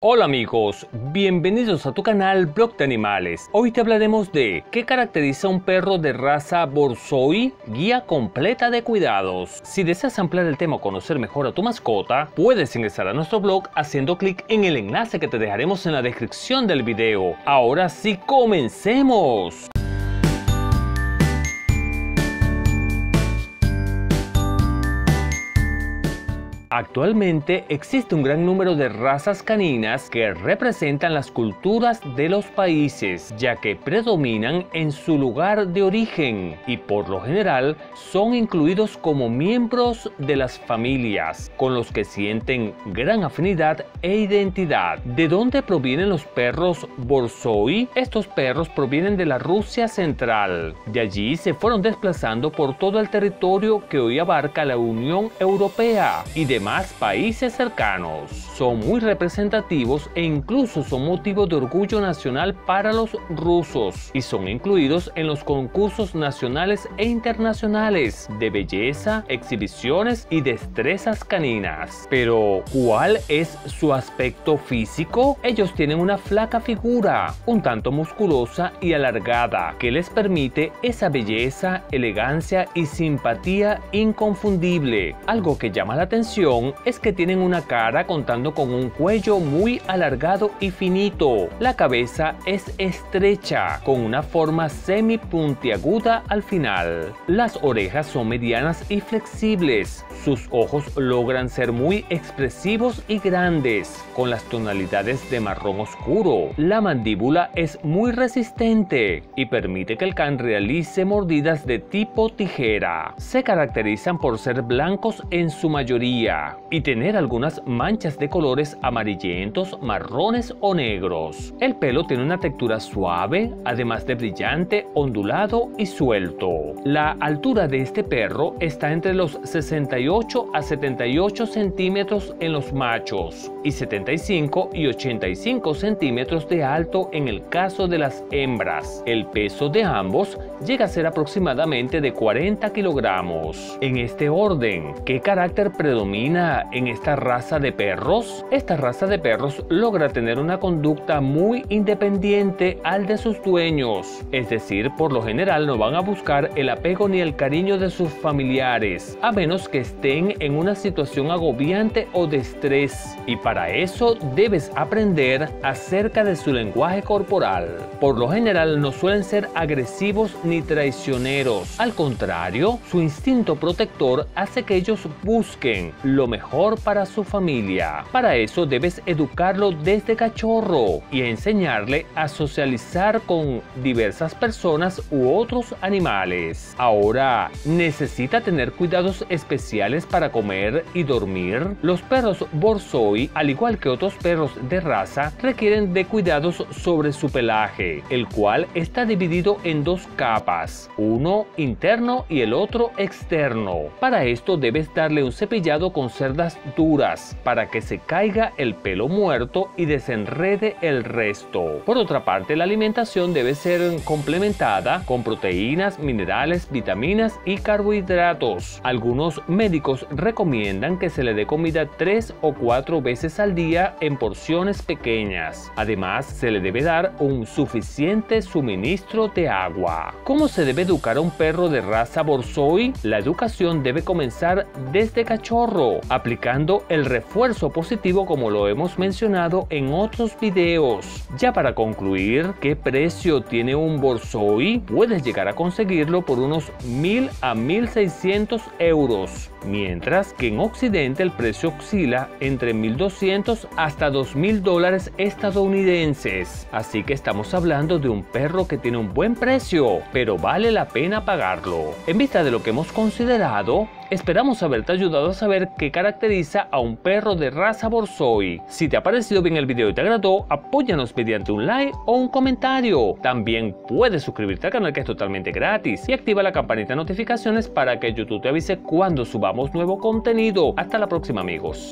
Hola amigos, bienvenidos a tu canal Blog de Animales. Hoy te hablaremos de ¿qué caracteriza un perro de raza Borzoi? Guía completa de cuidados. Si deseas ampliar el tema o conocer mejor a tu mascota, puedes ingresar a nuestro blog haciendo clic en el enlace que te dejaremos en la descripción del video. Ahora sí, comencemos. Actualmente existe un gran número de razas caninas que representan las culturas de los países, ya que predominan en su lugar de origen y por lo general son incluidos como miembros de las familias, con los que sienten gran afinidad e identidad. ¿De dónde provienen los perros Borzoi? Estos perros provienen de la Rusia central. De allí se fueron desplazando por todo el territorio que hoy abarca la Unión Europea y demás países cercanos. Son muy representativos e incluso son motivo de orgullo nacional para los rusos y son incluidos en los concursos nacionales e internacionales de belleza, exhibiciones y destrezas caninas. Pero, ¿cuál es su aspecto físico? Ellos tienen una flaca figura, un tanto musculosa y alargada, que les permite esa belleza, elegancia y simpatía inconfundible. Algo que llama la atención es que tienen una cara contando con un cuello muy alargado y finito. La cabeza es estrecha, con una forma semi-puntiaguda al final. Las orejas son medianas y flexibles. Sus ojos logran ser muy expresivos y grandes, con las tonalidades de marrón oscuro. La mandíbula es muy resistente y permite que el can realice mordidas de tipo tijera. Se caracterizan por ser blancos en su mayoría y tener algunas manchas de colores amarillentos, marrones o negros. El pelo tiene una textura suave, además de brillante, ondulado y suelto. La altura de este perro está entre los 68 a 78 centímetros en los machos y 75 y 85 centímetros de alto en el caso de las hembras. El peso de ambos llega a ser aproximadamente de 40 kilogramos. En este orden, ¿qué carácter predomina en esta raza de perros? Esta raza de perros logra tener una conducta muy independiente al de sus dueños, es decir, por lo general no van a buscar el apego ni el cariño de sus familiares, a menos que estén en una situación agobiante o de estrés, y para eso debes aprender acerca de su lenguaje corporal. Por lo general no suelen ser agresivos ni traicioneros, al contrario, su instinto protector hace que ellos busquen lo mejor para su familia. Para eso debes educarlo desde cachorro y enseñarle a socializar con diversas personas u otros animales. Ahora, ¿necesita tener cuidados especiales para comer y dormir? Los perros Borzoi, al igual que otros perros de raza, requieren de cuidados sobre su pelaje, el cual está dividido en dos capas, uno interno y el otro externo. Para esto debes darle un cepillado con cerdas duras para que se caiga el pelo muerto y desenrede el resto. Por otra parte, la alimentación debe ser complementada con proteínas, minerales, vitaminas y carbohidratos. Algunos médicos recomiendan que se le dé comida 3 o 4 veces al día en porciones pequeñas. Además, se le debe dar un suficiente suministro de agua. ¿Cómo se debe educar a un perro de raza Borzoi? La educación debe comenzar desde cachorro, aplicando el refuerzo positivo como lo hemos mencionado en otros videos. Ya para concluir, ¿qué precio tiene un Borzoi? Puedes llegar a conseguirlo por unos 1000 a 1600 euros, mientras que en Occidente el precio oscila entre 1200 hasta 2000 dólares estadounidenses. Así que estamos hablando de un perro que tiene un buen precio, pero vale la pena pagarlo. En vista de lo que hemos considerado, esperamos haberte ayudado a saber qué caracteriza a un perro de raza Borzoi. Si te ha parecido bien el video y te agradó, apóyanos mediante un like o un comentario. También puedes suscribirte al canal, que es totalmente gratis, y activa la campanita de notificaciones para que YouTube te avise cuando subamos nuevo contenido. Hasta la próxima, amigos.